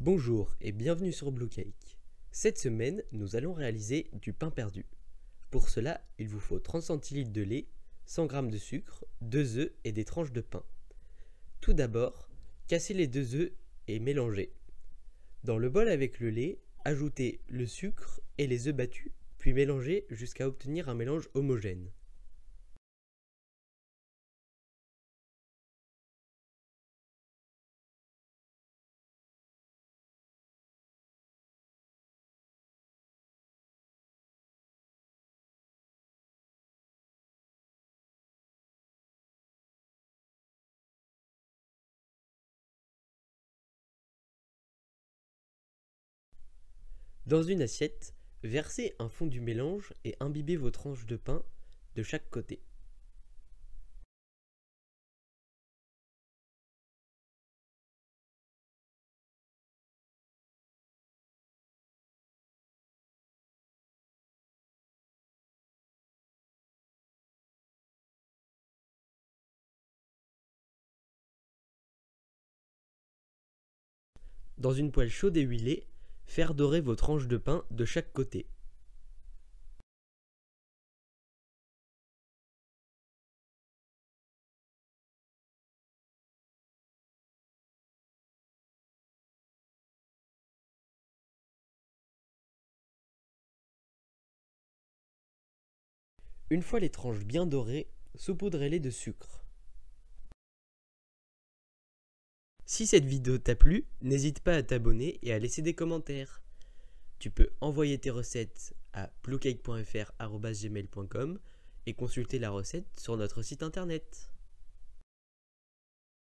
Bonjour et bienvenue sur Blue Cake. Cette semaine, nous allons réaliser du pain perdu. Pour cela, il vous faut 30 centilitres de lait, 100 g de sucre, 2 œufs et des tranches de pain. Tout d'abord, cassez les 2 œufs et mélangez. Dans le bol avec le lait, ajoutez le sucre et les œufs battus, puis mélangez jusqu'à obtenir un mélange homogène. Dans une assiette, versez un fond du mélange et imbibez vos tranches de pain de chaque côté. Dans une poêle chaude et huilée, faire dorer vos tranches de pain de chaque côté. Une fois les tranches bien dorées, saupoudrez-les de sucre. Si cette vidéo t'a plu, n'hésite pas à t'abonner et à laisser des commentaires. Tu peux envoyer tes recettes à bluecake.fr@gmail.com et consulter la recette sur notre site internet.